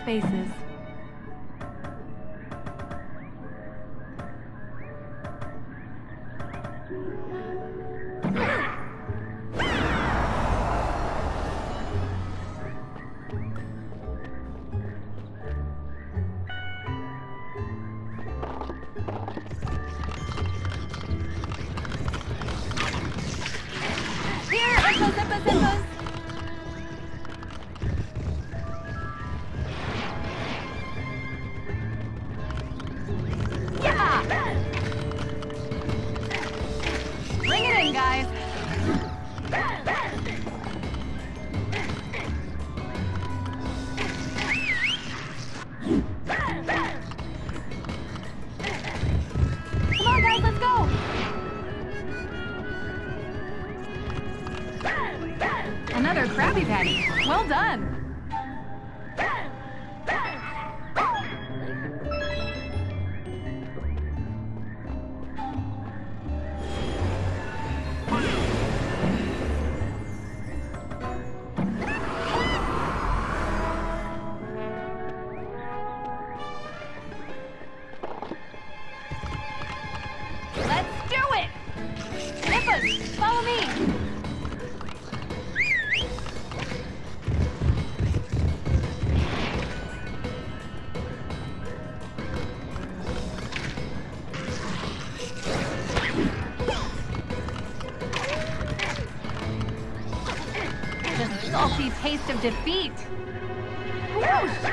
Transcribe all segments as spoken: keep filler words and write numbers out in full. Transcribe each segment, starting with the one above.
faces. Here, Zippos, Zippos, Zippos! Yeah! Bring it in, guys! Come on, guys, let's go! Another Krabby Patty. Well done. Let's do it. Nippers, follow me. The salty taste of defeat. Whoosh!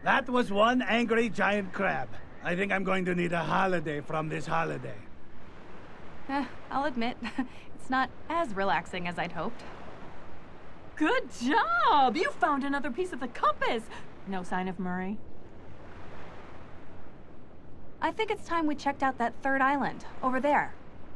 That was one angry giant crab. I think I'm going to need a holiday from this holiday. Eh, I'll admit, it's not as relaxing as I'd hoped. Good job! You found another piece of the compass! No sign of Murray. I think it's time we checked out that third island, over there.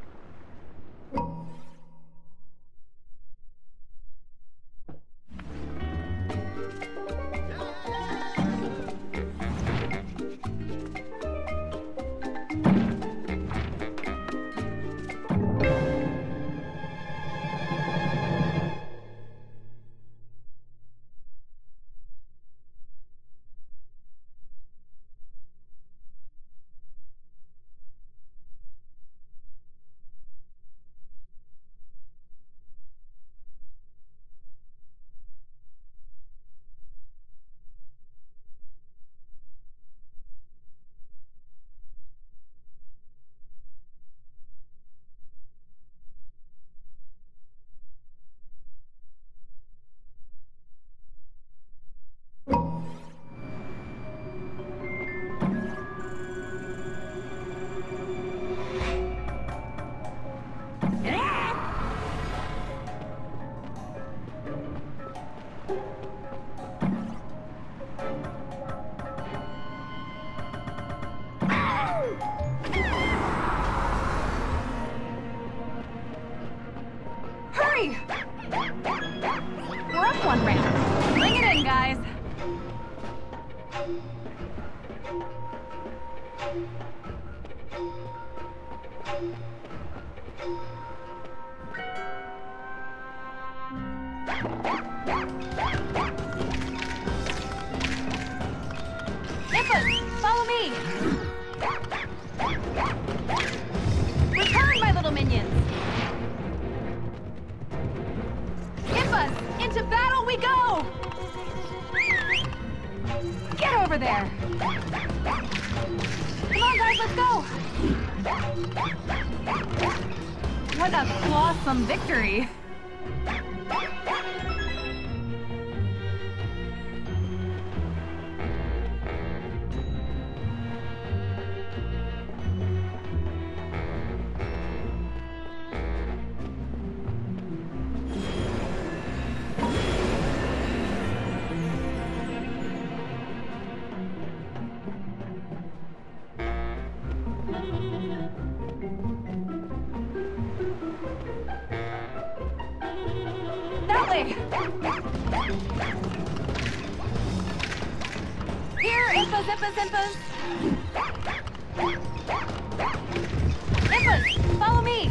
Hurry! We're up one ramp. Bring it in, guys. Nippus, follow me! Return, my little minions! Nippus, into battle we go! Get over there! Come on, guys, let's go! What a awesome victory! That way! Here, Impas, Impas, Impas! Impas, follow me!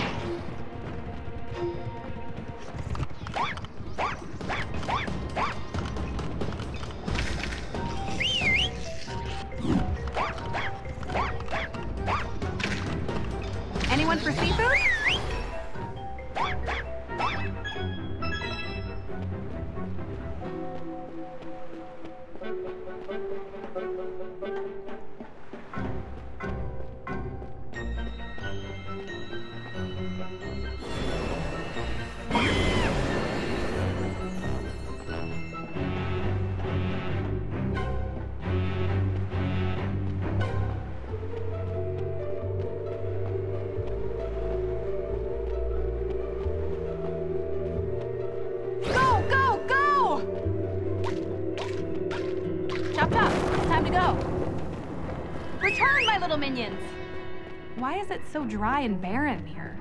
Anyone for seafood? Chop chop, it's time to go. Return, my little minions. Why is it so dry and barren here?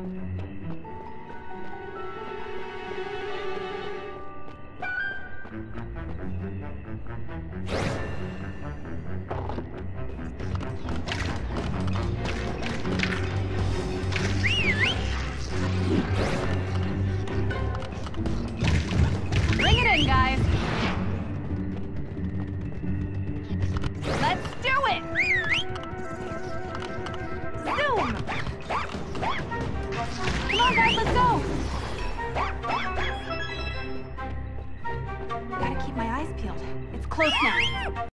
Bring it in, guys. Let's do it! Zoom! Come on, guys, let's go! Gotta keep my eyes peeled. It's close now.